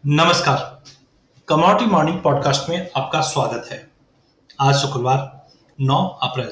नमस्कार। Commodity morning podcast में आपका स्वागत है। आज शुक्रवार 9 अप्रैल।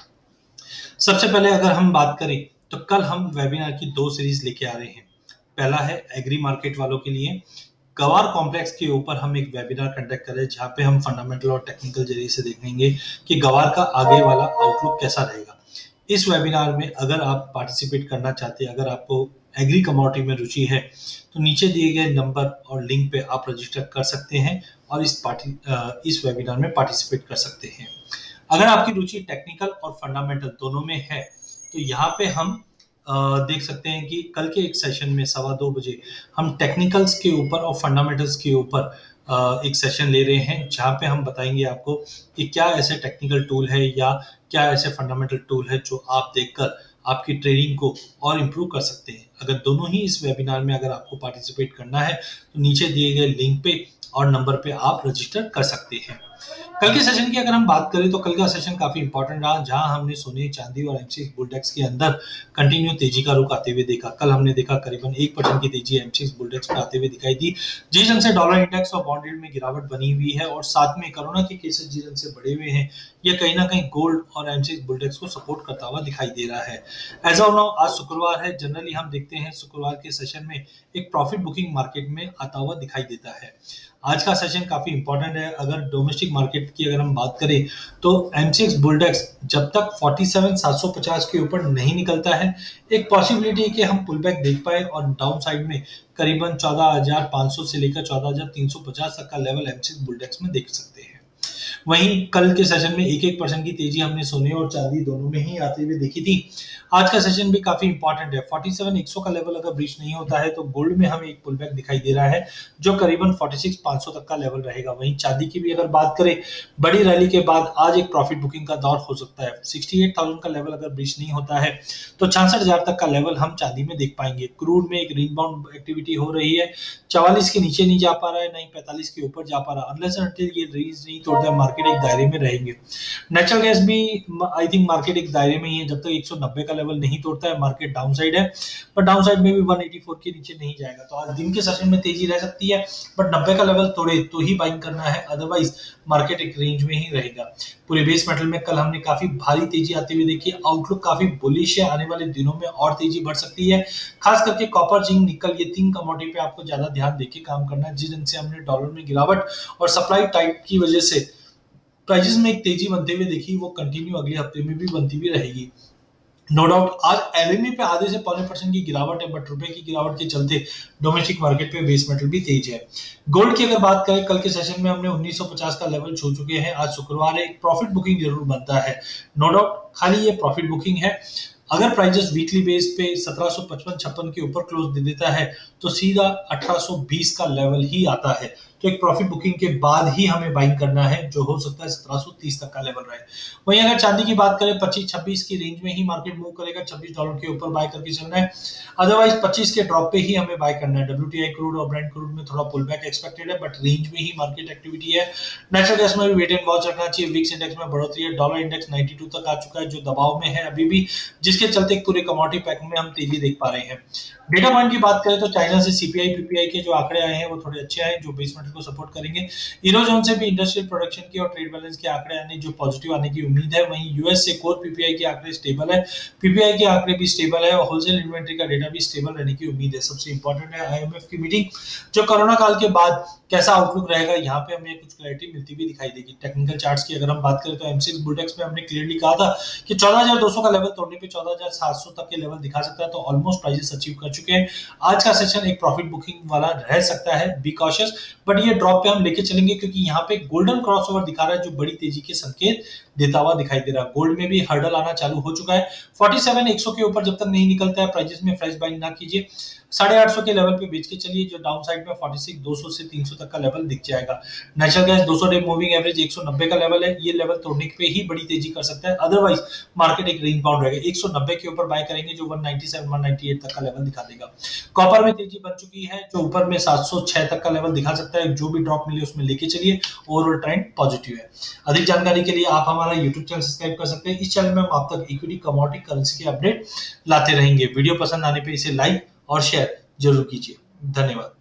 सबसे पहले अगर हम बात करें तो कल हम वेबिनार की दो सीरीज लेके आ रहे हैं। पहला है एग्री मार्केट वालों के लिए। गवार कॉम्प्लेक्स के ऊपर हम एक वेबिनार कंडक्ट कर रहे हैं जहां पे हम फंडामेंटल और टेक्निकल जरिए से देखेंगे कि गवार का आगे वाला आउटलुक कैसा रहेगा। इस वेबिनार में अगर आप पार्टिसिपेट करना चाहते हैं, अगर आपको एग्री कमोडिटी में रुचि है तो नीचे दिए गए नंबर और लिंक पे आप रजिस्टर कर सकते हैं और इस वेबिनार में पार्टिसिपेट कर सकते हैं। अगर आपकी रुचि टेक्निकल और फंडामेंटल दोनों में है तो यहाँ पे हम देख सकते हैं कि कल के एक सेशन में 2:15 बजे हम टेक्निकल्स के ऊपर और फंडामेंटल्स के ऊपर एक सेशन ले रहे हैं जहाँ पे हम बताएंगे आपको कि क्या ऐसे टेक्निकल टूल है या क्या ऐसे फंडामेंटल टूल है जो आप देखकर आपकी ट्रेडिंग को और इम्प्रूव कर सकते हैं। अगर दोनों ही इस वेबिनार में अगर आपको पार्टिसिपेट करना है तो नीचे दिए गए लिंक पे और नंबर पे आप रजिस्टर कर सकते हैं। कल के सेशन की अगर हम बात करें तो कल का सेशन काफी इंपॉर्टेंट रहा जहां हमने सोने चांदी और एमसीएक्स बुलडेक्स के अंदर कंटिन्यू तेजी का रुख आते हुए देखा। कल हमने देखा करीबन 1% की तेजी एमसीएक्स बुलडेक्स पर आते हुए दिखाई दी। जिस ढंग से डॉलर इंडेक्स और बॉन्ड यील्ड में गिरावट बनी हुई है और साथ में कोरोना के केसेस जिस ढंग से बढ़े हुए हैं, ये कहीं ना कहीं गोल्ड और एमसीएक्स बुलडेक्स को सपोर्ट करता हुआ दिखाई दे रहा है। एज ऑफ नाउ आज शुक्रवार है। जनरली हम देखते हैं शुक्रवार के सेशन में एक प्रॉफिट बुकिंग मार्केट में आता हुआ दिखाई देता है। आज का सेशन काफी इंपॉर्टेंट है। अगर डोमेस्टिक मार्केट की अगर हम बात करें तो एमसीएक्स बुलडेक्स जब तक 47,750 के ऊपर नहीं निकलता है, एक पॉसिबिलिटी है कि हम पुल बैक देख पाए और डाउन साइड में करीबन 14,500 से लेकर 14,350 तक का लेवल एमसीएक्स बुलडेक्स में देख सकते हैं। वहीं कल के सेशन में 1% की तेजी हमने सोने और चांदी दोनों में ही आते हुए देखी थी। आज का सेशन भी काफी इंपॉर्टेंट है। 47,100 का लेवल अगर ब्रीच नहीं होता है तो गोल्ड में हमें एक पुल बैक दिखाई दे रहा है जो करीबन 46,500 तक का लेवल रहेगा। वहीं चांदी की भी अगर बात करें, बड़ी रैली के बाद आज एक प्रॉफिट बुकिंग का दौर हो सकता है। 68,000 का लेवल अगर ब्रीच नहीं होता है तो 66,000 तक का लेवल हम चांदी में देख पाएंगे। क्रूड में एक रीबाउंड एक्टिविटी हो रही है, 44 के नीचे नहीं जा पा रहा है, नहीं 45 के ऊपर जा पा रहा। अनलेस अनटिल ये रेंज नहीं तोड़ता है मार्केट एक दायरे में रहेंगे। नेचुरल गैस भी आई थिंक मार्केट एक दायरे में ही है। जब तक 190 का लेवल नहीं तोड़ता है मार्केट डाउन साइड है, पर डाउन साइड में भी 184 के नीचे नहीं जाएगा। तो आज दिन के सेशन में तेजी रह सकती है, बट 90 का लेवल तोड़े तो ही बाइंग करना है, अदरवाइज मार्केट एक रेंज में ही रहेगा। पूरे बेस मेटल में कल हमने काफी भारी तेजी आती हुई देखी। आउटलुक काफी बुलिश है, आने वाले दिनों में और तेजी बढ़ सकती है। खास करके कॉपर, जिंक, निकल, ये 3 कमोडिटी पे आपको ज्यादा ध्यान देके काम करना है। जिस दिन से हमने डॉलर में गिरावट और सप्लाई टाइट की वजह से प्राइजेस में एक तेजी बनते हुए देखी, वो कंटिन्यू अगले हफ्ते में भी बनती भी रहेगी। नो डाउट आज एलएमई पे आधे से पौने % की गिरावट है, बट रुपए की गिरावट के चलते डोमेस्टिक मार्केट पे बेस मेटल भी तेज है। गोल्ड की अगर बात करें, कल के सेशन में हमने 1950 का लेवल छू चुके हैं। आज शुक्रवार है, एक प्रॉफिट बुकिंग जरूर बनता है। नो डाउट खाली ये प्रॉफिट बुकिंग है। अगर प्राइजेस वीकली बेस पे 1755-56 के ऊपर क्लोज दे देता है तो सीधा 1820 का लेवल ही आता है। तो एक प्रॉफिट बुकिंग के बाद ही हमें बाइंग करना है, जो हो सकता है 1730 तक का लेवल रहे। वहीं अगर चांदी की बात करें, 25-26 की रेंज में ही मार्केट मूव करेगा। $26 के ऊपर बाय करके चलना है, अदरवाइज 25 के ड्रॉप पे ही हमें बाय करना है। WTI क्रूड और ब्रेंट क्रूड में थोड़ा पुल बैक एक्सपेक्टेड है, बट रेंज में ही मार्केट एक्टिविटी है। नेचुरल गैस में भी वेट एंड वॉच रखना चाहिए। विक्स इंडेक्स में बढ़ोतरी है, डॉलर इंडेक्स 92 तक आ चुका है जो दबाव में है अभी भी, जिसके चलते पूरे कमोडिटी पैक में हम तेजी देख पा रहे हैं। डेटा पॉइंट की बात करें तो चाइना से सीपीआई पीपीआई के जो आंकड़े आए हैं वो थोड़े अच्छे आए, जो बेस मेटल को सपोर्ट करेंगे। यूरोजोन से भी इंडस्ट्रियल प्रोडक्शन की और ट्रेड बैलेंस के आंकड़े आने जो पॉजिटिव आने की उम्मीद है। वहीं यूएस से कोर पीपीआई के आंकड़े स्टेबल है, पीपीआई के आंकड़े भी स्टेबल है और होलसेल इन्वेंट्री का डेटा भी स्टेबल रहने की उम्मीद है। सबसे इंपॉर्टेंट है आईएमएफ की मीटिंग, जो कोरोना काल के बाद कैसा आउटलुक रहेगा, यहाँ पे हमें कुछ क्लैरिटी मिलती हुई दिखाई देगी। टेक्निकल चार्ट्स की अगर हम बात करें तो एमसीएक्स बुलडेक्स में हमने क्लियरली कहा था कि 14,200 का लेवल तोड़ने पे 14,700 तक के लेवल दिखा सकता है, तो ऑलमोस्ट प्राइसेस अचीव कर चुके हैं। आज का सेशन एक प्रॉफिट बुकिंग वाला रह सकता है, बी कॉशियस, बट ये ड्रॉप पे हम लेके चलेंगे क्योंकि यहाँ पे गोल्डन क्रॉसओवर दिखा रहा है जो बड़ी तेजी के संकेत देता हुआ दिखाई दे रहा है। गोल्ड में भी हर्डल आना चालू हो चुका है। 47,100 के ऊपर जब तक नहीं निकलता है प्राइजेस में फ्रेश बाइंग ना कीजिए। 850 के लेवल पे बेच के चलिए, जो डाउन साइड में 46,200 से 300 तक का लेवल दिख जाएगा। Natural gas 200 day moving average 190 का लेवल है, ये लेवल तोड़ने पे ही बड़ी तेजी कर सकता है, अदरवाइज मार्केट एक रेंज बाउंड रहेगा। 190 के ऊपर बाय करेंगे जो 197 198 तक का लेवल दिखा देगा। कॉपर में तेजी बन चुकी है, जो ऊपर में 706 तक का लेवल दिखा सकता है। जो भी ड्रॉप मिले उसमें लेके चलिए, ओवरऑल ट्रेंड पॉजिटिव है। अधिक जानकारी के लिए आप हमारा यूट्यूब चैनल सब्सक्राइब कर सकते हैं। इस चैनल में हम आप तक इक्विटी, कमोडिटी, करेंसी के अपडेट लाते रहेंगे। वीडियो पसंद आने पे इसे लाइक और शेयर जरूर कीजिए। धन्यवाद।